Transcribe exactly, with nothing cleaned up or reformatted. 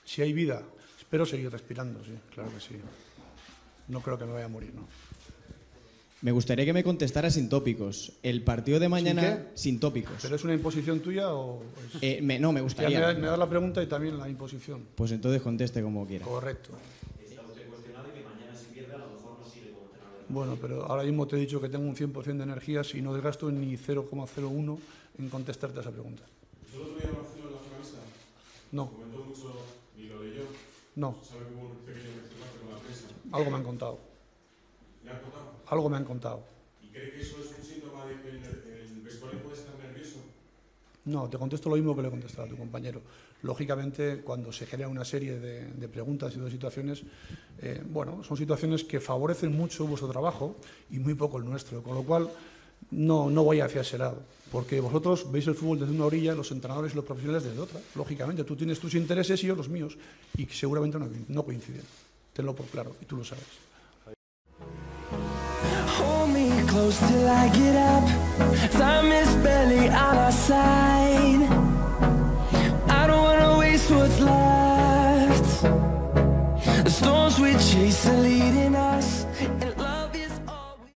Si hay vida, espero seguir respirando, sí, claro que sí. No creo que me vaya a morir, ¿no? Me gustaría que me contestara sin tópicos. El partido de mañana ¿Sin sin tópicos. ¿Pero es una imposición tuya o...? Es... Eh, me, no, me gustaría. Ya me, me das la pregunta y también la imposición. Pues entonces conteste como quiera. Correcto. Está usted cuestionado y que mañana si pierde a lo mejor no sigue como entrenador. Bueno, pero ahora mismo te he dicho que tengo un cien por ciento de energías y no desgasto ni cero coma cero uno en contestarte a esa pregunta. ¿Solo todavía Marcelo en la finalista? No. Comentó mucho y lo leyó. No. ¿Sabe que hubo un pequeño restaurante con la prensa? Algo me han contado. ¿Le han contado? Algo me han contado. ¿Y cree que eso es un síntoma de que el, el vestuario puede estar nervioso? No, te contesto lo mismo que le he contestado a tu compañero. Lógicamente, cuando se genera una serie de, de preguntas y de situaciones, eh, bueno, son situaciones que favorecen mucho vuestro trabajo y muy poco el nuestro, con lo cual no, no voy hacia ese lado, porque vosotros veis el fútbol desde una orilla, los entrenadores y los profesionales desde otra. Lógicamente, tú tienes tus intereses y yo los míos, y seguramente no, no coinciden. Tenlo por claro, y tú lo sabes. Hold me close till I get up. Time is barely on our side. I don't wanna waste what's left. The storms we chase are leading us.